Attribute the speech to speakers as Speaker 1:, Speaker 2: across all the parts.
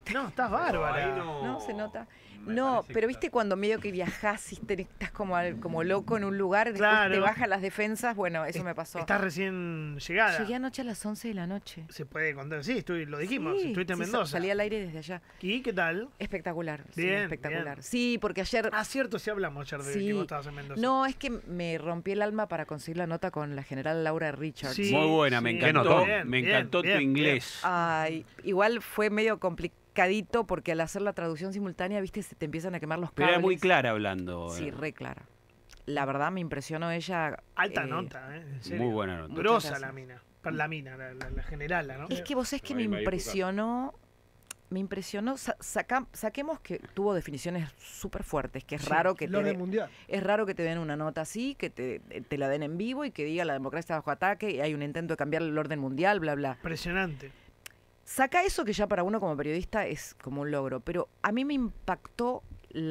Speaker 1: No, estás bárbara.
Speaker 2: No se nota.
Speaker 3: me
Speaker 2: No,
Speaker 3: parece
Speaker 2: pero
Speaker 3: que
Speaker 2: viste cuando medio que viajás y estás como loco en un lugar, después
Speaker 1: Claro.
Speaker 2: te bajan las defensas, bueno, eso me pasó.
Speaker 1: Estás recién llegada.
Speaker 2: Llegué anoche a las 11 de la noche.
Speaker 1: Se puede contar. Sí, lo dijimos.
Speaker 2: Sí,
Speaker 1: Estuviste en
Speaker 2: sí,
Speaker 1: Mendoza.
Speaker 2: salí al aire desde allá.
Speaker 1: ¿Y qué tal?
Speaker 2: Espectacular. Sí,
Speaker 1: Bien,
Speaker 2: espectacular.
Speaker 1: bien.
Speaker 2: Sí, porque ayer...
Speaker 1: Ah, cierto, sí hablamos ayer de
Speaker 2: Sí.
Speaker 1: que vos estabas en Mendoza.
Speaker 2: No, es que me rompí el alma para conseguir la nota con la general Laura Richards.
Speaker 1: Sí,
Speaker 3: Muy buena, me
Speaker 1: sí.
Speaker 3: encantó.
Speaker 1: Bien,
Speaker 3: Me
Speaker 1: bien,
Speaker 3: encantó
Speaker 1: bien,
Speaker 3: tu inglés.
Speaker 2: Ay, igual fue medio complicadito porque al hacer la traducción simultánea, viste, se te empiezan a quemar los
Speaker 3: Pero
Speaker 2: cables.
Speaker 3: era muy clara hablando.
Speaker 2: Sí, re clara. La verdad me impresionó ella.
Speaker 1: Alta nota, ¿eh? En serio.
Speaker 3: Muy buena nota.
Speaker 1: Grosa
Speaker 2: Muchas
Speaker 1: la
Speaker 2: gracias.
Speaker 1: mina. La mina, la generala, ¿no?
Speaker 2: Es que vos es que
Speaker 3: Ahí
Speaker 2: me
Speaker 3: va a ir tu
Speaker 2: impresionó, saquemos que tuvo definiciones súper fuertes, que es
Speaker 4: Sí,
Speaker 2: raro que
Speaker 4: el orden mundial.
Speaker 2: es raro que te den una nota así, que te la den en vivo y que diga la democracia está bajo ataque y hay un intento de cambiar el orden mundial, bla, bla.
Speaker 1: Impresionante.
Speaker 2: Saca eso que ya para uno como periodista es como un logro, pero a mí me impactó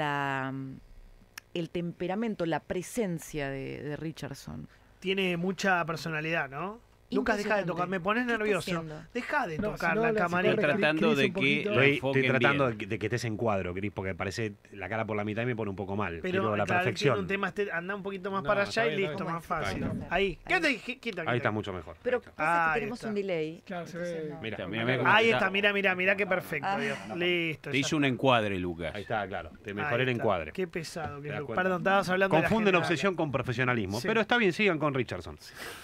Speaker 2: el temperamento, la presencia de Richardson.
Speaker 1: Tiene mucha personalidad, ¿no? Lucas, deja de
Speaker 2: Impresionante.
Speaker 1: tocar. Me pones
Speaker 2: ¿Qué está
Speaker 1: nervioso.
Speaker 2: haciendo?
Speaker 1: Deja de
Speaker 4: No,
Speaker 1: tocar
Speaker 4: si no,
Speaker 1: la
Speaker 4: la
Speaker 1: camarita.
Speaker 3: Estoy
Speaker 4: psicóloga
Speaker 3: tratando
Speaker 4: Cris,
Speaker 3: de
Speaker 4: un
Speaker 3: que
Speaker 4: poquito.
Speaker 3: lo
Speaker 5: Estoy
Speaker 3: enfoquen
Speaker 5: tratando
Speaker 3: bien.
Speaker 5: de que estés en cuadro, Cris, porque parece la cara por la mitad y me pone un poco mal.
Speaker 1: Pero
Speaker 5: Quiero la
Speaker 1: claro, tiene
Speaker 5: perfección.
Speaker 1: un tema, anda un poquito más
Speaker 5: No,
Speaker 1: para
Speaker 5: está
Speaker 1: allá y
Speaker 5: bien,
Speaker 1: listo,
Speaker 5: está
Speaker 1: más
Speaker 2: bien.
Speaker 1: fácil.
Speaker 2: Ahí está.
Speaker 1: Ahí. Quédate, quita.
Speaker 5: Ahí está mucho mejor.
Speaker 2: Pero
Speaker 5: Ahí está.
Speaker 2: pasa
Speaker 1: Ahí
Speaker 2: que tenemos
Speaker 1: está.
Speaker 2: un delay.
Speaker 4: Claro, se
Speaker 2: entonces
Speaker 4: ve.
Speaker 2: no.
Speaker 3: Mira,
Speaker 1: Ahí está, mira qué perfecto.
Speaker 2: Ah.
Speaker 1: Dios. Listo.
Speaker 3: Te
Speaker 1: ya
Speaker 3: hizo un encuadre, Lucas.
Speaker 5: Ahí está, claro. Te
Speaker 1: Ahí
Speaker 5: mejoré el
Speaker 1: está.
Speaker 5: encuadre.
Speaker 1: Qué pesado que
Speaker 5: Te
Speaker 1: es
Speaker 5: das
Speaker 1: Lucas.
Speaker 5: cuenta.
Speaker 1: Perdón, estabas hablando de la
Speaker 5: Confunden
Speaker 1: generala.
Speaker 5: obsesión con profesionalismo.
Speaker 1: Sí.
Speaker 5: Pero está bien, sigan con Richardson.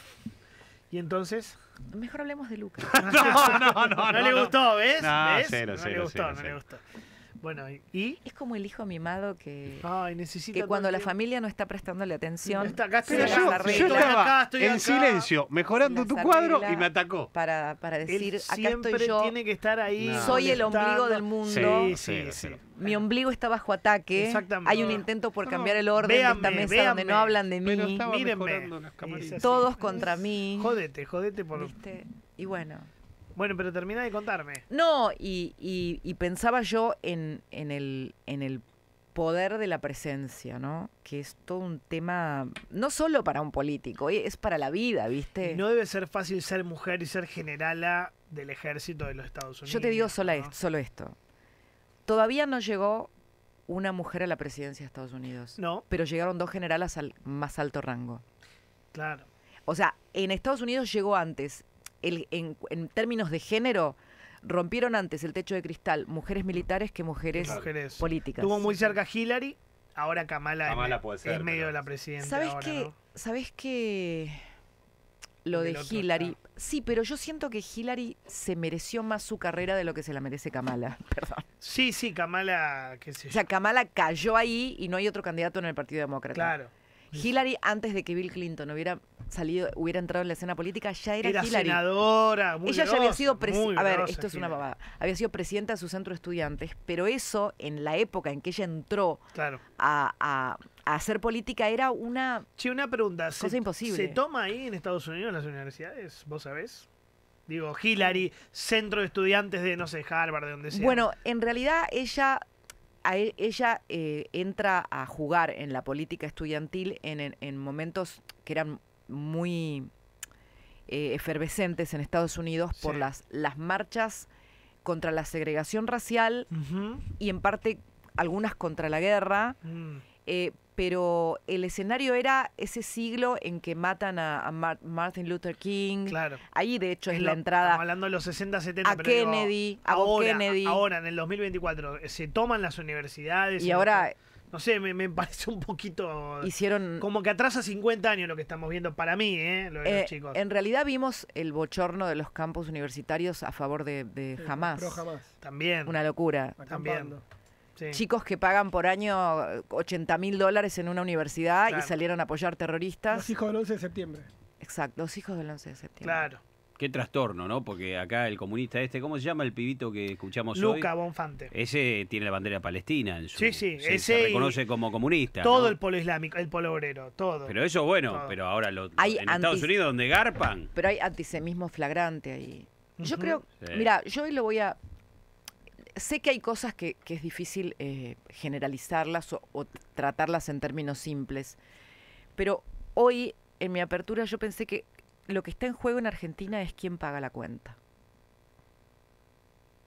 Speaker 1: Y entonces.
Speaker 2: Mejor hablemos de Lucas.
Speaker 1: No le gustó, ¿ves?
Speaker 5: No,
Speaker 1: ¿Ves?
Speaker 5: cero,
Speaker 1: no
Speaker 5: cero,
Speaker 1: le gustó,
Speaker 5: cero,
Speaker 1: no le
Speaker 5: cero.
Speaker 1: gustó. Bueno, ¿y?
Speaker 2: Es como el hijo mimado que
Speaker 1: Necesita.
Speaker 2: que cuando
Speaker 1: todo
Speaker 2: la
Speaker 1: el tiempo.
Speaker 2: familia no está prestándole atención,
Speaker 1: Está acá,
Speaker 2: se
Speaker 1: estoy
Speaker 2: las
Speaker 1: yo,
Speaker 2: arregla
Speaker 5: yo
Speaker 1: acá,
Speaker 5: estaba
Speaker 1: estoy
Speaker 5: en
Speaker 1: acá.
Speaker 5: silencio, mejorando
Speaker 2: Las
Speaker 5: tu cuadro
Speaker 2: arregla
Speaker 5: y me atacó.
Speaker 2: para decir,
Speaker 1: Él
Speaker 2: acá
Speaker 1: siempre
Speaker 2: estoy yo,
Speaker 1: tiene que estar ahí.
Speaker 5: No.
Speaker 2: soy el
Speaker 1: molestando.
Speaker 2: ombligo del mundo,
Speaker 1: Sí,
Speaker 5: Cero,
Speaker 1: sí.
Speaker 5: cero.
Speaker 2: mi ombligo está bajo ataque,
Speaker 1: Exactamente.
Speaker 2: hay un intento por cambiar el orden de
Speaker 1: véanme,
Speaker 2: esta mesa donde
Speaker 1: véanme.
Speaker 2: no hablan de
Speaker 5: Pero
Speaker 2: mí,
Speaker 5: estaba
Speaker 1: Mírenme.
Speaker 5: mejorando las camaritas.
Speaker 1: Es así.
Speaker 2: todos contra mí,
Speaker 1: Jodete por.
Speaker 2: ¿viste? Y bueno.
Speaker 1: Bueno, pero termina de contarme.
Speaker 2: No, y pensaba yo en el poder de la presencia, ¿no? Que es todo un tema, no solo para un político, es para la vida, ¿viste?
Speaker 1: No debe ser fácil ser mujer y ser generala del ejército de los Estados Unidos.
Speaker 2: Yo te digo
Speaker 1: ¿no?
Speaker 2: solo esto. Todavía no llegó una mujer a la presidencia de Estados Unidos,
Speaker 1: No,
Speaker 2: pero llegaron dos generales al más alto rango.
Speaker 1: claro.
Speaker 2: O sea, en Estados Unidos llegó antes, en términos de género, rompieron antes el techo de cristal mujeres militares que mujeres
Speaker 1: Mujeres.
Speaker 2: políticas.
Speaker 1: Tuvo muy cerca a Hillary, ahora Kamala,
Speaker 5: Kamala puede ser,
Speaker 1: es medio
Speaker 5: pero-
Speaker 1: de la presidenta.
Speaker 2: ¿Sabes
Speaker 1: ahora,
Speaker 2: qué?
Speaker 1: ¿no?
Speaker 2: ¿Sabes qué? Lo
Speaker 1: Porque
Speaker 2: de
Speaker 1: el otro
Speaker 2: Hillary.
Speaker 1: está-
Speaker 2: Sí, pero yo siento que Hillary se mereció más su carrera de lo que se la merece Kamala. Perdón.
Speaker 1: Sí, Kamala, qué sé
Speaker 2: O
Speaker 1: yo.
Speaker 2: sea, Kamala cayó ahí y no hay otro candidato en el Partido Demócrata.
Speaker 1: Claro.
Speaker 2: Hillary, antes de que Bill Clinton hubiera entrado en la escena política, ya era Hillary.
Speaker 1: senadora, muy
Speaker 2: Ella ya había sido
Speaker 1: muy
Speaker 2: presidenta. A ver,
Speaker 1: grosa
Speaker 2: esto es una
Speaker 1: Hillary.
Speaker 2: babada. Había sido presidenta de su centro de estudiantes, pero eso, en la época en que ella entró
Speaker 1: Claro.
Speaker 2: a hacer política, era una.
Speaker 1: Che, una pregunta.
Speaker 2: Cosa imposible.
Speaker 1: ¿Se toma ahí en Estados Unidos en las universidades? ¿Vos sabés? Digo, Hillary, centro de estudiantes de, no sé, Harvard, de donde sea.
Speaker 2: Bueno, en realidad ella entra a jugar en la política estudiantil en momentos que eran muy efervescentes en Estados Unidos por
Speaker 1: Sí.
Speaker 2: las marchas contra la segregación racial
Speaker 1: Ujú.
Speaker 2: y en parte algunas contra la guerra,
Speaker 1: Mm.
Speaker 2: pero el escenario era ese siglo en que matan a Martin Luther King.
Speaker 1: Claro.
Speaker 2: Ahí de hecho es
Speaker 1: lo-
Speaker 2: la entrada
Speaker 1: Estamos hablando de los 60, 70.
Speaker 2: a
Speaker 1: pero digo,
Speaker 2: Kennedy, a Bob
Speaker 1: ahora,
Speaker 2: Kennedy.
Speaker 1: Ahora, en el 2024, se toman las universidades.
Speaker 2: Y ahora
Speaker 1: No sé, me parece un poquito.
Speaker 2: hicieron.
Speaker 1: Como que atrasa 50 años lo que estamos viendo para mí, lo de los chicos.
Speaker 2: En realidad vimos el bochorno de los campos universitarios a favor de Hamas.
Speaker 4: Pro jamás.
Speaker 1: También.
Speaker 2: Una locura.
Speaker 1: También.
Speaker 4: Acampando.
Speaker 1: Sí.
Speaker 2: Chicos que pagan por año $80.000 en una universidad
Speaker 1: Claro.
Speaker 2: y salieron a apoyar terroristas.
Speaker 4: Los hijos del 11 de septiembre.
Speaker 2: Exacto, los hijos del 11 de septiembre.
Speaker 1: Claro.
Speaker 3: Qué trastorno, ¿no? Porque acá el comunista ¿cómo se llama el pibito que escuchamos
Speaker 1: Luca
Speaker 3: hoy?
Speaker 1: Bonfante.
Speaker 3: Ese tiene la bandera palestina en su...
Speaker 1: Sí, sí,
Speaker 3: se
Speaker 1: ese y-
Speaker 3: reconoce como comunista,
Speaker 1: Todo
Speaker 3: ¿no?
Speaker 1: el polo islámico, el polo obrero, todo.
Speaker 3: Pero eso, bueno,
Speaker 1: Todo.
Speaker 3: pero ahora
Speaker 2: Hay
Speaker 3: en Estados Unidos donde garpan...
Speaker 2: Pero hay antisemismo flagrante ahí. Yo
Speaker 1: Ujú.
Speaker 2: creo,
Speaker 3: Sí.
Speaker 2: mira, yo hoy lo voy a... Sé que hay cosas que es difícil generalizarlas o tratarlas en términos simples, pero hoy en mi apertura yo pensé que lo que está en juego en Argentina es quién paga la cuenta.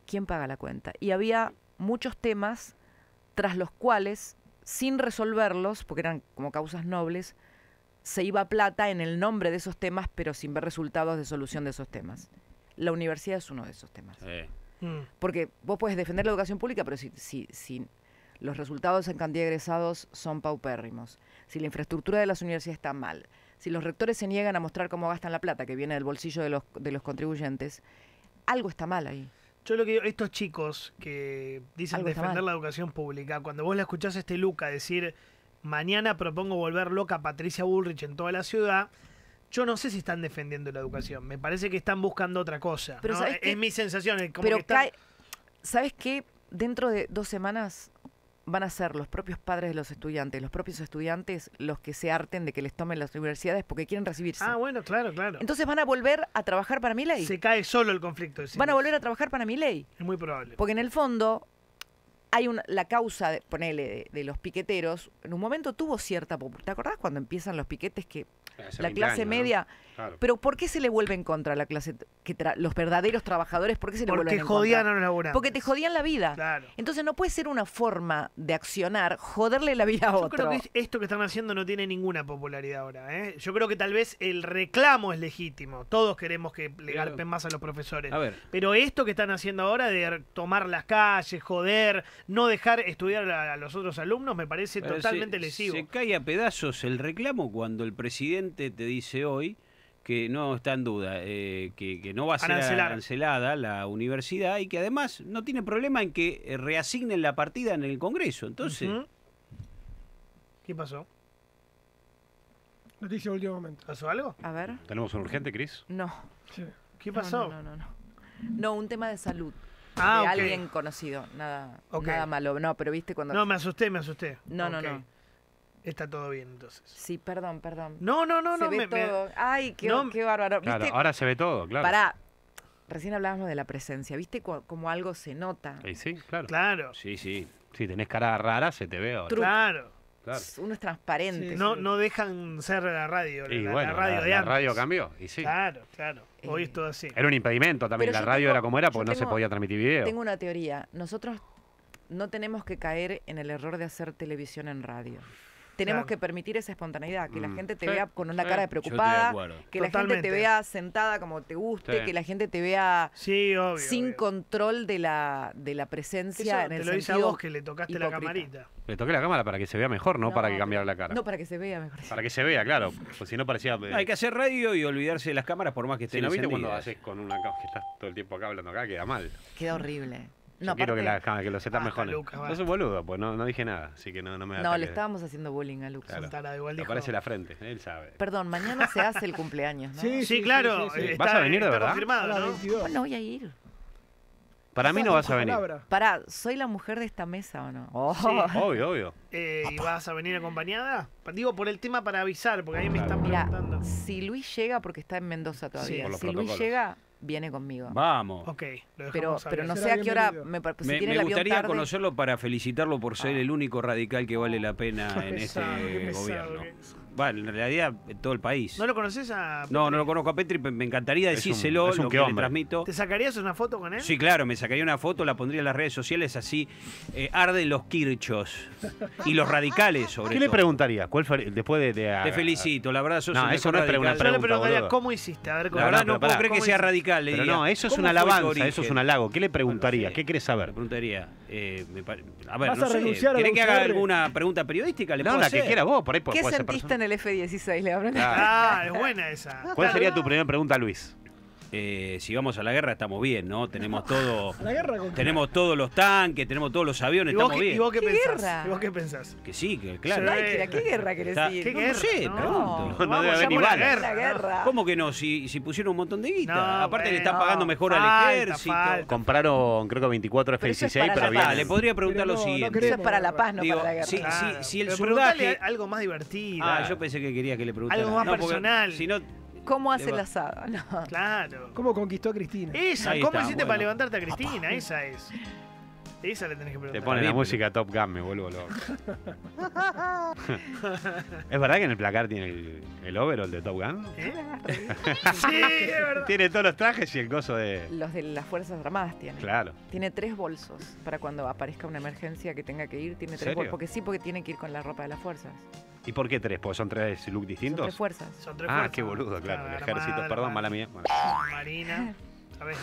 Speaker 2: ¿quién paga la cuenta? Y había muchos temas tras los cuales, sin resolverlos, porque eran como causas nobles, se iba plata en el nombre de esos temas, pero sin ver resultados de solución de esos temas. La universidad es uno de esos temas. Porque vos podés defender la educación pública, pero si los resultados en cantidad de egresados son paupérrimos, si la infraestructura de las universidades está mal, si los rectores se niegan a mostrar cómo gastan la plata que viene del bolsillo de los contribuyentes, algo está mal ahí.
Speaker 1: Yo lo que digo, estos chicos que dicen
Speaker 2: Algo está
Speaker 1: defender
Speaker 2: mal.
Speaker 1: la educación pública, cuando vos la escuchás a este Luca decir, mañana propongo volver loca a Patricia Bullrich en toda la ciudad, yo no sé si están defendiendo la educación. Me parece que están buscando otra cosa.
Speaker 2: Pero
Speaker 1: ¿no?
Speaker 2: ¿sabés qué?
Speaker 1: Es mi sensación. Como
Speaker 2: Pero
Speaker 1: que están-
Speaker 2: ¿sabes qué? Dentro de 2 semanas van a ser los propios padres de los estudiantes, los propios estudiantes los que se harten de que les tomen las universidades porque quieren recibirse.
Speaker 1: Ah, bueno, claro, claro.
Speaker 2: Entonces van a volver a trabajar para Milei.
Speaker 1: Se cae solo el conflicto. decís.
Speaker 2: Van a volver a trabajar para Milei.
Speaker 1: Es muy probable.
Speaker 2: Porque en el fondo hay la causa, de los piqueteros, en un momento tuvo cierta popularidad. ¿Te acordás cuando empiezan los piquetes que
Speaker 5: Hace
Speaker 2: la
Speaker 5: 20
Speaker 2: clase
Speaker 5: años, ¿no?
Speaker 2: media...
Speaker 5: Claro.
Speaker 2: Pero ¿por qué se le vuelve en contra a la clase, los verdaderos trabajadores? ¿Por qué se le vuelven
Speaker 1: Porque
Speaker 2: en
Speaker 1: jodían
Speaker 2: contra?
Speaker 1: a los laburantes.
Speaker 2: Porque te jodían la vida.
Speaker 1: Claro.
Speaker 2: Entonces no puede ser una forma de accionar, joderle la vida a
Speaker 1: Yo
Speaker 2: otro.
Speaker 1: creo que esto que están haciendo no tiene ninguna popularidad ahora. ¿eh? Yo creo que tal vez el reclamo es legítimo. Todos queremos que le garpen más a los profesores.
Speaker 3: A ver,
Speaker 1: Pero esto que están haciendo ahora de tomar las calles, joder, no dejar estudiar a los otros alumnos, me parece
Speaker 3: pero
Speaker 1: totalmente lesivo.
Speaker 3: se cae a pedazos el reclamo cuando el presidente te dice hoy que no está en duda, que no va a ser
Speaker 1: Arancelar.
Speaker 3: arancelada la universidad y que además no tiene problema en que reasignen la partida en el Congreso. Entonces,
Speaker 1: Ujú. ¿Qué pasó?
Speaker 4: Noticia de último momento.
Speaker 1: ¿Pasó algo?
Speaker 2: A ver.
Speaker 5: ¿Tenemos un urgente, Cris?
Speaker 2: No.
Speaker 4: Sí.
Speaker 1: ¿Qué
Speaker 2: No,
Speaker 1: pasó?
Speaker 2: No, un tema de salud.
Speaker 1: Ah,
Speaker 2: de
Speaker 1: ok.
Speaker 2: alguien conocido. Nada,
Speaker 1: Ok.
Speaker 2: nada malo. No, pero viste cuando...
Speaker 1: No, me asusté.
Speaker 2: No.
Speaker 1: Ok. Está todo bien entonces.
Speaker 2: Sí, perdón.
Speaker 1: No,
Speaker 2: Se ve todo. Ay, qué,
Speaker 1: No,
Speaker 2: qué bárbaro.
Speaker 5: Claro,
Speaker 2: ¿Viste?
Speaker 5: ahora se ve todo, claro.
Speaker 2: Pará. Recién hablábamos de la presencia. ¿Viste como algo se nota?
Speaker 5: Y sí, claro.
Speaker 1: Claro,
Speaker 3: sí, sí.
Speaker 5: Si tenés cara rara, se te ve ahora.
Speaker 1: claro.
Speaker 5: Claro.
Speaker 2: Uno es transparente.
Speaker 4: Sí,
Speaker 1: No, no dejan ser la radio.
Speaker 5: Y
Speaker 1: la
Speaker 5: bueno,
Speaker 1: radio de
Speaker 5: la
Speaker 1: antes.
Speaker 5: radio cambió. Y sí.
Speaker 1: Claro. Hoy
Speaker 2: Eh,
Speaker 1: es todo así.
Speaker 5: Era un impedimento también.
Speaker 2: Pero
Speaker 5: La
Speaker 2: yo
Speaker 5: radio
Speaker 2: tengo-
Speaker 5: era como era
Speaker 2: yo
Speaker 5: porque no se
Speaker 2: tengo-
Speaker 5: podía transmitir video.
Speaker 2: Tengo una teoría. Nosotros no tenemos que caer en el error de hacer televisión en radio. Tenemos
Speaker 1: Claro.
Speaker 2: que permitir esa espontaneidad, que la gente te
Speaker 5: Sí,
Speaker 2: vea con una
Speaker 5: sí.
Speaker 2: cara de
Speaker 3: Yo estoy de
Speaker 2: preocupada,
Speaker 3: acuerdo.
Speaker 2: que la gente
Speaker 1: Totalmente.
Speaker 2: te vea sentada como te guste,
Speaker 5: Sí.
Speaker 2: que la gente te vea
Speaker 1: Sí, obvio.
Speaker 2: sin
Speaker 1: obvio.
Speaker 2: control de la
Speaker 1: Eso
Speaker 2: presencia en
Speaker 1: te
Speaker 2: el
Speaker 1: lo dice a
Speaker 2: sentido
Speaker 1: vos que le tocaste la
Speaker 2: hipócrita.
Speaker 1: camarita.
Speaker 5: Le toqué la cámara para que se vea mejor, no, para que
Speaker 2: pero-
Speaker 5: cambiara la cara.
Speaker 2: No, para que se vea mejor.
Speaker 5: Para que se vea, claro. Pues si no parecía.
Speaker 3: Hay que hacer radio y olvidarse de las cámaras por más que
Speaker 5: Sí,
Speaker 3: estén
Speaker 5: ¿no viste cuando
Speaker 3: encendidas.
Speaker 5: haces con una cámara que estás todo el tiempo acá hablando acá? Queda mal.
Speaker 2: Queda horrible.
Speaker 5: Yo
Speaker 2: No,
Speaker 5: quiero que,
Speaker 2: aparte-
Speaker 5: que los setas
Speaker 1: Basta,
Speaker 5: mejoren.
Speaker 1: Lucas,
Speaker 5: No
Speaker 1: basta.
Speaker 5: soy boludo, pues no dije nada. Así que no me
Speaker 2: No,
Speaker 5: ataque.
Speaker 2: le estábamos haciendo bullying a Lucas.
Speaker 5: Claro.
Speaker 1: Un tarado, igual
Speaker 5: Le
Speaker 1: dijo.
Speaker 5: aparece la frente, él sabe.
Speaker 2: Perdón, mañana se hace el cumpleaños, ¿no?
Speaker 4: Sí,
Speaker 1: Sí, claro.
Speaker 4: sí, sí.
Speaker 1: Está,
Speaker 5: ¿Vas a venir de
Speaker 1: está
Speaker 5: verdad?
Speaker 1: confirmado,
Speaker 4: A las
Speaker 1: ¿no?
Speaker 4: 22.
Speaker 2: Bueno, voy a ir.
Speaker 5: Para mí no vas a venir.
Speaker 4: Palabra.
Speaker 2: Pará, ¿soy la mujer de esta mesa o no? Oh.
Speaker 1: Sí.
Speaker 5: Obvio, obvio.
Speaker 1: ¿Y vas a venir acompañada? Digo, por el tema para avisar, porque ahí me
Speaker 5: Claro.
Speaker 1: están
Speaker 2: Mira,
Speaker 1: preguntando.
Speaker 2: si Luis llega, porque está en Mendoza
Speaker 1: Sí,
Speaker 2: todavía,
Speaker 5: por los
Speaker 2: si Luis
Speaker 5: protocolos.
Speaker 2: llega, viene conmigo.
Speaker 3: Vamos.
Speaker 1: Ok, lo
Speaker 2: Pero,
Speaker 1: dejamos
Speaker 2: pero no
Speaker 1: abierto.
Speaker 2: sé
Speaker 4: Será
Speaker 2: a qué hora,
Speaker 4: bienvenido.
Speaker 2: si
Speaker 3: Me,
Speaker 2: tiene
Speaker 3: me
Speaker 2: el avión
Speaker 3: gustaría
Speaker 2: tarde.
Speaker 3: conocerlo para felicitarlo por ser el único radical que vale la pena
Speaker 1: Qué
Speaker 3: en
Speaker 1: pesado, qué
Speaker 3: este
Speaker 1: pesado
Speaker 3: gobierno.
Speaker 1: que es.
Speaker 3: Bueno, en realidad en todo el país.
Speaker 1: ¿No lo conoces a
Speaker 3: No lo conozco a Petri, me encantaría
Speaker 5: Es un-
Speaker 3: decírselo,
Speaker 5: es un
Speaker 3: lo
Speaker 5: qué
Speaker 3: que le
Speaker 5: hombre.
Speaker 3: transmito.
Speaker 1: ¿Te sacarías una foto con él?
Speaker 3: Sí, claro, me sacaría una foto, la pondría en las redes sociales, así arden los kirchos y los radicales sobre
Speaker 5: ¿Qué
Speaker 3: todo.
Speaker 5: le preguntaría? ¿Cuál fue después de
Speaker 3: Te felicito, la verdad sos
Speaker 5: No,
Speaker 3: el
Speaker 5: eso
Speaker 3: mejor
Speaker 5: no es una
Speaker 3: radical.
Speaker 1: Yo le
Speaker 5: pregunta,
Speaker 1: preguntaría
Speaker 5: boludo.
Speaker 1: cómo hiciste, a ver
Speaker 3: La
Speaker 1: cómo.
Speaker 3: verdad
Speaker 5: pero
Speaker 3: no puedo
Speaker 5: pará.
Speaker 3: creer que
Speaker 1: ¿Cómo
Speaker 3: sea
Speaker 1: hiciste?
Speaker 3: radical. le
Speaker 5: Pero
Speaker 3: diría.
Speaker 5: no, eso es
Speaker 3: ¿Cómo
Speaker 5: una
Speaker 3: fue tu
Speaker 5: alabanza, eso es
Speaker 3: origen?
Speaker 5: un halago. ¿Qué le preguntaría?
Speaker 1: sé.
Speaker 5: ¿Qué querés
Speaker 3: Le
Speaker 5: saber?
Speaker 3: preguntaría, a ver,
Speaker 4: ¿Vas
Speaker 3: no
Speaker 4: a
Speaker 3: sé,
Speaker 4: renunciar a
Speaker 3: ¿querés
Speaker 4: la
Speaker 3: que haga
Speaker 4: UCR?
Speaker 3: alguna pregunta periodística? ¿Le
Speaker 5: No,
Speaker 3: puedo
Speaker 5: la que
Speaker 3: hacer?
Speaker 5: quiera vos, por ahí
Speaker 2: ¿Qué
Speaker 5: puede ser
Speaker 2: sentiste
Speaker 5: persona.
Speaker 2: en el F-16? Le habrán-
Speaker 5: Claro.
Speaker 1: Ah, es buena esa.
Speaker 5: ¿Cuál sería tu primera pregunta, Luis?
Speaker 3: Si vamos a la guerra estamos bien, ¿no? Tenemos todo,
Speaker 4: ¿A la guerra con
Speaker 3: tenemos todos los tanques, tenemos todos los aviones,
Speaker 1: ¿Y vos,
Speaker 3: estamos
Speaker 1: qué,
Speaker 3: bien.
Speaker 1: y vos qué
Speaker 2: ¿Qué
Speaker 1: pensás?
Speaker 2: guerra?
Speaker 1: ¿Y vos qué pensás?
Speaker 3: Que sí, que claro.
Speaker 1: Sí.
Speaker 2: Ay, ¿qué guerra querés
Speaker 3: Está-
Speaker 2: decir?
Speaker 1: ¿Qué
Speaker 3: No
Speaker 1: guerra?
Speaker 3: sé,
Speaker 1: No,
Speaker 3: pregunto.
Speaker 5: No debe haber ni
Speaker 1: vamos a
Speaker 5: balas.
Speaker 1: la
Speaker 2: La guerra.
Speaker 3: ¿Cómo que no? Si pusieron un montón de guita.
Speaker 1: No,
Speaker 3: Aparte le están
Speaker 1: bueno,
Speaker 3: pagando mejor
Speaker 1: falta,
Speaker 3: al ejército.
Speaker 1: falta.
Speaker 5: Compraron, creo que 24
Speaker 2: Pero eso es
Speaker 5: F-16,
Speaker 2: para
Speaker 5: pero
Speaker 2: la
Speaker 5: bien.
Speaker 2: paz.
Speaker 3: Ah, le podría preguntar
Speaker 4: Pero
Speaker 3: lo
Speaker 4: no, no
Speaker 3: siguiente.
Speaker 4: queremos
Speaker 2: Eso es para la paz, no
Speaker 3: Digo,
Speaker 2: para la guerra.
Speaker 3: sí,
Speaker 1: Claro.
Speaker 3: si el
Speaker 1: Pero preguntale
Speaker 3: surdaje...
Speaker 1: algo más divertido.
Speaker 3: Ah, yo pensé que quería que le preguntara.
Speaker 1: Algo más
Speaker 3: No, porque
Speaker 1: personal.
Speaker 3: Si no,
Speaker 2: ¿Cómo hace
Speaker 3: Le
Speaker 2: el
Speaker 3: va-
Speaker 2: asado? No.
Speaker 1: Claro.
Speaker 4: ¿Cómo conquistó a Cristina?
Speaker 1: Esa,
Speaker 3: Ahí
Speaker 1: ¿cómo
Speaker 3: está,
Speaker 1: hiciste
Speaker 3: bueno.
Speaker 1: para levantarte a Cristina? Esa es. Esa le tenés que
Speaker 5: Te
Speaker 1: preguntar.
Speaker 5: ponen
Speaker 3: Está
Speaker 5: la
Speaker 3: bien,
Speaker 5: música Top Gun, me vuelvo loco. ¿Es verdad que en el placar tiene el overall de Top Gun?
Speaker 1: ¿Eh? Sí, es verdad.
Speaker 5: Tiene todos los trajes y el coso de...
Speaker 2: Los de las Fuerzas Armadas tienen.
Speaker 5: Claro.
Speaker 2: Tiene 3 bolsos para cuando aparezca una emergencia que tenga que ir. Tiene 3
Speaker 5: ¿Serio?
Speaker 2: bolsos. Porque tiene que ir con la ropa de las fuerzas.
Speaker 5: ¿Y por qué 3? ¿Porque son 3 looks
Speaker 2: Son
Speaker 5: distintos?
Speaker 2: 3 fuerzas.
Speaker 1: Son 3
Speaker 5: Ah,
Speaker 1: fuerzas.
Speaker 5: qué boludo, claro. El
Speaker 1: Armada,
Speaker 5: ejército, perdón, mala mía. Bueno.
Speaker 1: Marina. A ver.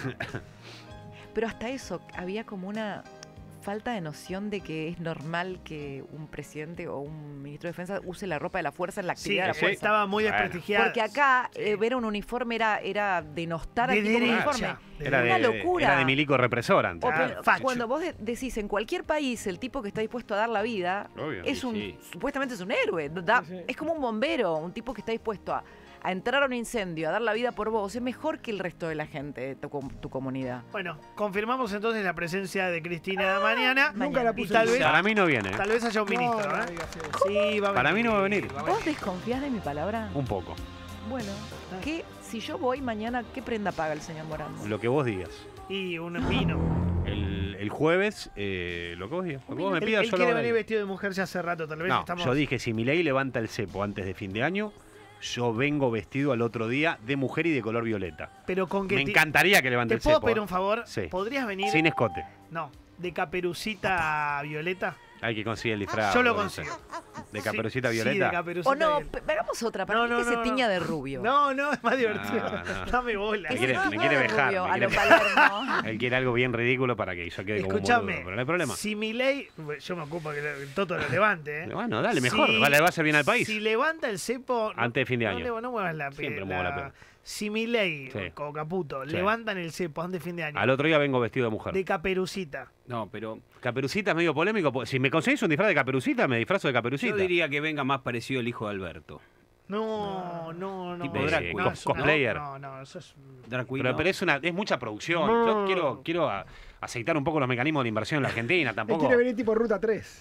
Speaker 2: Pero hasta eso, había como una falta de noción de que es normal que un presidente o un ministro de defensa use la ropa de la fuerza en la
Speaker 1: Sí,
Speaker 2: actividad de la fuerza.
Speaker 1: estaba muy
Speaker 5: Bueno.
Speaker 1: desprestigiada.
Speaker 2: Porque acá
Speaker 1: Sí.
Speaker 2: ver un uniforme era denostar al
Speaker 1: De
Speaker 2: tipo con
Speaker 1: derecha.
Speaker 2: uniforme.
Speaker 1: De
Speaker 5: Era
Speaker 2: Una
Speaker 5: de,
Speaker 2: locura.
Speaker 5: Era de milico represor antes.
Speaker 2: O
Speaker 1: Claro,
Speaker 2: pero
Speaker 1: facho.
Speaker 2: cuando vos decís en cualquier país el tipo que está dispuesto a dar la vida
Speaker 5: Obvio.
Speaker 2: es
Speaker 3: Sí,
Speaker 2: un
Speaker 3: sí.
Speaker 2: supuestamente es un héroe,
Speaker 4: Sí, sí.
Speaker 2: es como un bombero, un tipo que está dispuesto a entrar a un incendio, a dar la vida por vos, es mejor que el resto de la gente de tu comunidad.
Speaker 1: Bueno, confirmamos entonces la presencia de Cristina mañana.
Speaker 4: Nunca la
Speaker 1: Y
Speaker 4: puse
Speaker 1: tal
Speaker 4: en
Speaker 1: vez,
Speaker 4: duda.
Speaker 5: Para mí no viene.
Speaker 1: tal vez haya un ministro,
Speaker 4: No, no
Speaker 1: ¿eh?
Speaker 4: digas eso.
Speaker 1: Sí, va a
Speaker 5: Para mí no va a venir.
Speaker 2: ¿Vos desconfías de mi palabra?
Speaker 5: Un poco.
Speaker 2: Bueno, ¿qué, si yo voy mañana, ¿qué prenda paga el señor Morando?
Speaker 5: Lo que vos digas.
Speaker 1: Y un vino.
Speaker 5: El jueves, lo que vos digas. Lo que vos me
Speaker 1: Él,
Speaker 5: pidas,
Speaker 1: él
Speaker 5: yo lo
Speaker 1: quiere
Speaker 5: hago.
Speaker 1: venir vestido de mujer ya hace rato, tal vez
Speaker 5: No,
Speaker 1: estamos...
Speaker 5: yo dije, si Milei levanta el cepo antes de fin de año, yo vengo vestido al otro día de mujer y de color violeta.
Speaker 1: Pero con que
Speaker 5: Me encantaría que levante
Speaker 1: ¿Te
Speaker 5: el
Speaker 1: puedo
Speaker 5: cepo.
Speaker 1: pedir un favor?
Speaker 5: Sí.
Speaker 1: ¿Podrías venir?
Speaker 5: Sin escote.
Speaker 1: No, de Caperucita Violeta.
Speaker 5: Hay que conseguir el disfraz.
Speaker 1: Yo lo
Speaker 5: boludo, no sé.
Speaker 1: consigo.
Speaker 5: ¿De Caperucita
Speaker 1: Sí,
Speaker 5: Violeta?
Speaker 1: de Caperucita
Speaker 2: O no,
Speaker 1: Violeta.
Speaker 2: hagamos otra, para
Speaker 1: No,
Speaker 2: mí
Speaker 1: no,
Speaker 2: que se
Speaker 1: no,
Speaker 2: tiña
Speaker 1: no.
Speaker 2: de rubio.
Speaker 1: No, es más divertido.
Speaker 5: No.
Speaker 1: Dame bola.
Speaker 2: Que
Speaker 5: Me
Speaker 2: se
Speaker 5: quiere- me
Speaker 2: tiña
Speaker 5: quiere
Speaker 2: de
Speaker 5: vejar,
Speaker 2: rubio,
Speaker 5: me
Speaker 2: a lo
Speaker 5: quiere-
Speaker 2: Palermo.
Speaker 5: Él quiere algo bien ridículo para que yo quede como un boludo,
Speaker 1: Escúchame,
Speaker 5: pero no hay problema.
Speaker 1: si Milei, yo me ocupo que el Toto lo levante, ¿eh?
Speaker 5: Bueno, dale, mejor.
Speaker 1: Si-
Speaker 5: Le va a hacer bien al país.
Speaker 1: Si levanta el cepo...
Speaker 5: Antes de fin de año.
Speaker 1: No muevas la
Speaker 5: Siempre
Speaker 1: pela.
Speaker 5: muevo la pela.
Speaker 1: Si Milei
Speaker 5: Sí.
Speaker 1: o Caputo
Speaker 5: Sí.
Speaker 1: levantan el cepo antes de fin de año,
Speaker 5: Al otro día vengo vestido de mujer.
Speaker 1: de Caperucita,
Speaker 3: No, pero
Speaker 5: Caperucita es medio polémico. Si me conseguís un disfraz de Caperucita, me disfrazo de Caperucita.
Speaker 3: yo diría que venga más parecido al hijo de Alberto.
Speaker 1: no.
Speaker 3: Tipo
Speaker 1: eso
Speaker 3: drag queen.
Speaker 1: no es una-
Speaker 5: Cosplayer.
Speaker 1: No, eso es...
Speaker 3: Drag queen,
Speaker 5: Pero,
Speaker 3: ¿no?
Speaker 5: pero es mucha producción.
Speaker 1: No.
Speaker 5: Yo quiero aceitar un poco los mecanismos de inversión en la Argentina.
Speaker 4: Él
Speaker 5: Tampoco.
Speaker 4: quiere venir tipo Ruta 3.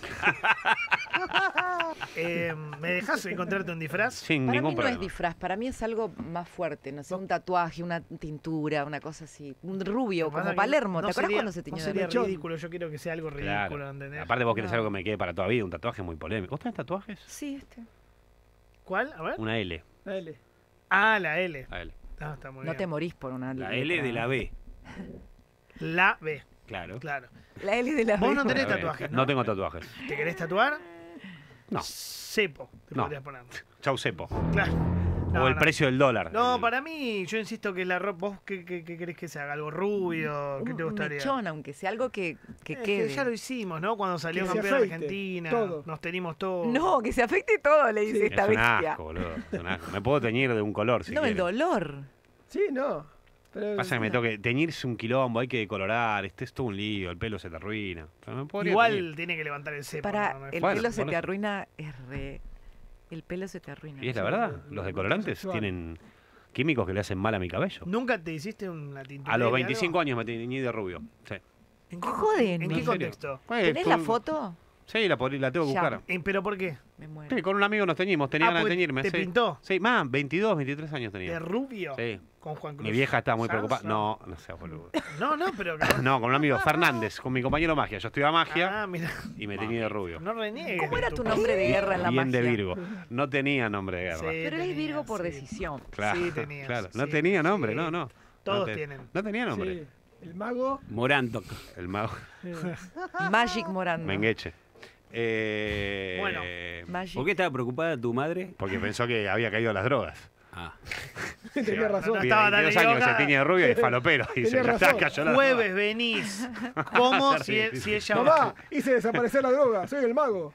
Speaker 1: ¿Me dejas encontrarte un disfraz?
Speaker 5: Sin
Speaker 2: Para
Speaker 5: ningún
Speaker 2: mí no
Speaker 5: problema.
Speaker 2: es disfraz, para mí es algo más fuerte, no sé, un tatuaje, una tintura, una cosa así, un rubio,
Speaker 1: Lo que pasa
Speaker 2: como
Speaker 1: que
Speaker 2: Palermo,
Speaker 1: no
Speaker 2: ¿te acuerdas
Speaker 1: sería-
Speaker 2: cuando se tiñó
Speaker 1: No
Speaker 2: de
Speaker 1: sería
Speaker 2: rubio?
Speaker 1: ridículo, yo quiero que sea algo ridículo,
Speaker 5: Claro.
Speaker 1: ¿entendés?
Speaker 5: Aparte vos querés
Speaker 2: No.
Speaker 5: algo que me quede para toda vida, un tatuaje muy polémico. ¿Vos tenés tatuajes?
Speaker 2: Sí, este.
Speaker 1: ¿Cuál? A ver.
Speaker 5: Una L.
Speaker 4: Dale.
Speaker 1: Ah, la L.
Speaker 5: La L.
Speaker 1: Ah, está muy
Speaker 2: No
Speaker 1: bien.
Speaker 2: te morís por una
Speaker 3: La
Speaker 2: letra.
Speaker 3: L de la B.
Speaker 1: La B,
Speaker 3: Claro.
Speaker 1: claro.
Speaker 2: La L de la
Speaker 1: Vos
Speaker 2: B.
Speaker 1: no tenés
Speaker 5: A ver,
Speaker 1: tatuajes, ¿no?
Speaker 5: No tengo tatuajes.
Speaker 1: ¿Te querés tatuar?
Speaker 5: No.
Speaker 1: Cepo, te
Speaker 5: No.
Speaker 1: podrías poner.
Speaker 5: Chau cepo.
Speaker 1: Claro. No,
Speaker 5: o el
Speaker 1: no.
Speaker 5: precio del dólar.
Speaker 1: No, para mí, yo insisto que la ropa. ¿Vos qué querés que se haga? ¿Algo rubio? ¿Qué te
Speaker 2: Un
Speaker 1: gustaría?
Speaker 2: mechón, aunque sea algo que
Speaker 1: Es
Speaker 2: quede.
Speaker 1: que ya lo hicimos, ¿no? Cuando salió
Speaker 4: Que se
Speaker 1: campeón
Speaker 4: afeite,
Speaker 1: Argentina.
Speaker 4: todo.
Speaker 1: Nos tenimos todos.
Speaker 2: No, que se afecte todo, le dice
Speaker 4: Sí.
Speaker 2: esta
Speaker 5: Es un
Speaker 2: bestia.
Speaker 5: asco, boludo. Es un asco. Me puedo teñir de un color si
Speaker 2: no, el
Speaker 5: quiero.
Speaker 2: dolor.
Speaker 4: Sí, no. Pero,
Speaker 5: Pasa que me toque teñirse un quilombo, hay que decolorar, es todo un lío, el pelo se te arruina. Pero me podría
Speaker 1: Igual
Speaker 5: teñir.
Speaker 1: tiene que levantar el cepo.
Speaker 2: Para
Speaker 1: no es
Speaker 2: el
Speaker 5: Bueno,
Speaker 2: pelo se
Speaker 5: por
Speaker 2: te
Speaker 5: eso.
Speaker 2: arruina, es re. El pelo se te arruina.
Speaker 5: Y es la
Speaker 4: Sí,
Speaker 5: verdad,
Speaker 4: lo-
Speaker 5: los
Speaker 4: lo
Speaker 5: decolorantes
Speaker 4: sexual.
Speaker 5: tienen químicos que le hacen mal a mi cabello.
Speaker 1: ¿Nunca te hiciste una tintura?
Speaker 5: A los 25 años me teñí de rubio. Sí.
Speaker 1: ¿En
Speaker 2: Joden,
Speaker 1: ¿En
Speaker 2: ¿en
Speaker 1: qué
Speaker 5: serio?
Speaker 1: contexto?
Speaker 2: ¿Tenés la foto?
Speaker 5: Sí, la tengo que
Speaker 2: Ya.
Speaker 5: buscar.
Speaker 1: ¿Pero por qué?
Speaker 2: Me muero.
Speaker 5: Sí, con un amigo nos teñimos, tenía ganas de
Speaker 1: porque
Speaker 5: teñirme.
Speaker 1: ¿Te
Speaker 5: sí.
Speaker 1: pintó?
Speaker 5: Sí, más, 22, 23 años tenía.
Speaker 1: ¿De rubio?
Speaker 5: Sí.
Speaker 1: Con Juan Cruz.
Speaker 5: Mi vieja estaba muy
Speaker 1: ¿Sanz?
Speaker 5: preocupada. No, no sé, boludo.
Speaker 1: No, pero.
Speaker 5: No, con un amigo, Fernández, con mi compañero magia. Yo estudiaba magia
Speaker 1: Ah, mira.
Speaker 5: y me teñí de rubio.
Speaker 1: No reniegues.
Speaker 2: ¿Cómo era
Speaker 1: de
Speaker 2: tu nombre de guerra en la
Speaker 5: Bien
Speaker 2: magia?
Speaker 5: de Virgo. No tenía nombre de guerra.
Speaker 1: Sí,
Speaker 2: Pero él es
Speaker 1: tenía,
Speaker 2: Virgo por
Speaker 1: sí.
Speaker 2: decisión.
Speaker 5: Claro,
Speaker 1: Sí, tenías,
Speaker 5: claro. No
Speaker 1: sí,
Speaker 5: tenía nombre,
Speaker 1: sí.
Speaker 5: no.
Speaker 1: Todos
Speaker 5: no
Speaker 1: tienen.
Speaker 5: No tenía nombre.
Speaker 4: Sí. El mago.
Speaker 3: Morantoc.
Speaker 5: El mago
Speaker 2: Magic Morando.
Speaker 5: Mengueche.
Speaker 1: Bueno.
Speaker 2: Magic.
Speaker 3: ¿Por qué estaba preocupada tu madre?
Speaker 5: Porque pensó que había caído a las drogas.
Speaker 3: Ah.
Speaker 4: Tenía razón.
Speaker 1: no
Speaker 5: Tiene
Speaker 1: estaba tan
Speaker 5: 22 años, se
Speaker 1: equivocada.
Speaker 5: tiñe de rubio y falopero. Y dice,
Speaker 4: Tenía
Speaker 5: ya está,
Speaker 4: razón.
Speaker 5: cayó la
Speaker 1: Jueves venís. ¿Cómo?
Speaker 5: Sí, sí,
Speaker 1: Si
Speaker 5: sí.
Speaker 1: ella
Speaker 4: Mamá, hice desaparecer la droga. Soy el mago.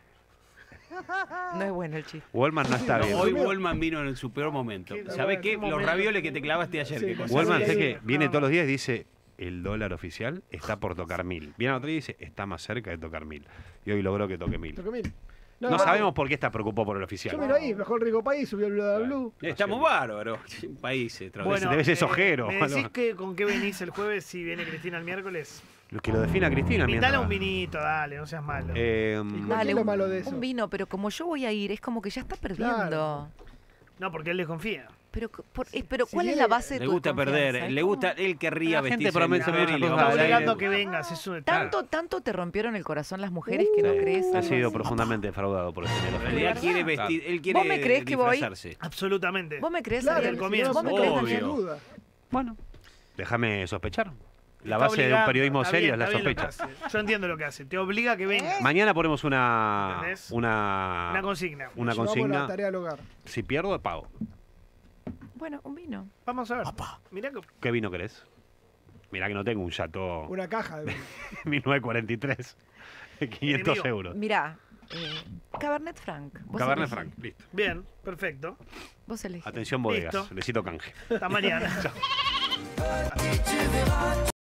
Speaker 2: No es bueno el chiste.
Speaker 5: Wallman no está bien.
Speaker 3: Hoy Wallman vino en su peor momento.
Speaker 1: Qué
Speaker 3: ¿Sabés
Speaker 1: bueno,
Speaker 3: qué?
Speaker 1: qué
Speaker 3: Los
Speaker 1: momento.
Speaker 3: ravioles que te clavaste ayer.
Speaker 4: Sí,
Speaker 3: qué cosa.
Speaker 5: Wallman,
Speaker 4: Sí,
Speaker 5: sé
Speaker 4: sí.
Speaker 5: que viene
Speaker 1: No.
Speaker 5: todos los días y dice, el dólar oficial está por tocar 1000. Viene otro día y dice, está más cerca de tocar 1000. Y hoy logró que toque 1000.
Speaker 4: Toque mil.
Speaker 5: No
Speaker 4: no,
Speaker 5: sabemos por qué está preocupado por el oficial.
Speaker 4: Yo miro ahí, mejor rico país, subió el Blue Blue.
Speaker 3: Estamos bárbaros. Un país extraordinario.
Speaker 5: Debe ser sojero,
Speaker 1: ¿Me
Speaker 5: o
Speaker 1: decís
Speaker 5: algo.
Speaker 1: que con qué venís el jueves si viene Cristina el miércoles?
Speaker 5: Lo que lo defina Cristina.
Speaker 1: Invitala a
Speaker 5: mientras-
Speaker 1: un vinito, dale, no seas malo.
Speaker 5: Eh,
Speaker 4: ¿Qué es lo malo de eso?
Speaker 2: Un vino, pero como yo voy a ir, es como que ya está perdiendo.
Speaker 1: No, porque él desconfía.
Speaker 2: Pero
Speaker 4: Si
Speaker 2: ¿cuál es
Speaker 4: viene-
Speaker 2: la base de
Speaker 3: Le
Speaker 2: tu
Speaker 3: gusta perder,
Speaker 2: desconfianza?
Speaker 3: le
Speaker 2: ¿Cómo?
Speaker 3: gusta, él querría
Speaker 5: La gente
Speaker 3: vestirse
Speaker 5: promete
Speaker 3: de mujer
Speaker 5: muchas
Speaker 3: y le
Speaker 5: cosas
Speaker 3: va a
Speaker 1: Está
Speaker 5: de
Speaker 3: salir.
Speaker 1: obligando que vengas. Es un
Speaker 2: Tanto te rompieron el corazón las mujeres que no
Speaker 5: Sí,
Speaker 2: crees.
Speaker 5: he
Speaker 2: algo
Speaker 5: sido
Speaker 2: así?
Speaker 5: profundamente defraudado por el
Speaker 3: En
Speaker 5: señor.
Speaker 3: realidad
Speaker 2: ¿Verdad?
Speaker 3: quiere vestir, él quiere
Speaker 2: ¿Vos me crees que voy?
Speaker 3: disfrazarse.
Speaker 1: Absolutamente.
Speaker 2: ¿Vos me crees,
Speaker 4: Claro,
Speaker 2: Ariel?
Speaker 1: el comienzo.
Speaker 2: ¿Vos me crees,
Speaker 3: Obvio.
Speaker 2: Daniel?
Speaker 4: duda.
Speaker 5: Bueno, déjame sospechar. La
Speaker 1: Está
Speaker 5: base de un
Speaker 1: obligando,
Speaker 5: periodismo
Speaker 1: está
Speaker 5: serio
Speaker 1: bien,
Speaker 5: es la
Speaker 1: está bien lo que
Speaker 5: sospecha.
Speaker 1: hace. Yo entiendo lo que hace. Te obliga a que vengas.
Speaker 5: Mañana ponemos una
Speaker 1: ¿Entendés?
Speaker 5: una
Speaker 1: Una consigna.
Speaker 5: una
Speaker 4: Llevamos
Speaker 5: consigna.
Speaker 4: la tarea al hogar.
Speaker 5: Si pierdo, pago.
Speaker 2: Bueno, un vino.
Speaker 1: Vamos a ver. Mirá que
Speaker 5: ¿Qué vino querés? Mirá que no tengo un Chateau
Speaker 4: Una caja de
Speaker 5: 1943. 500
Speaker 1: Enemigo.
Speaker 5: euros.
Speaker 2: Mirá, Cabernet Franc. Vos
Speaker 5: Cabernet
Speaker 2: elegí.
Speaker 5: Franc, listo.
Speaker 1: bien, perfecto.
Speaker 2: Vos elegís.
Speaker 5: Atención bodegas,
Speaker 1: Listo.
Speaker 5: necesito canje.
Speaker 1: Hasta mañana.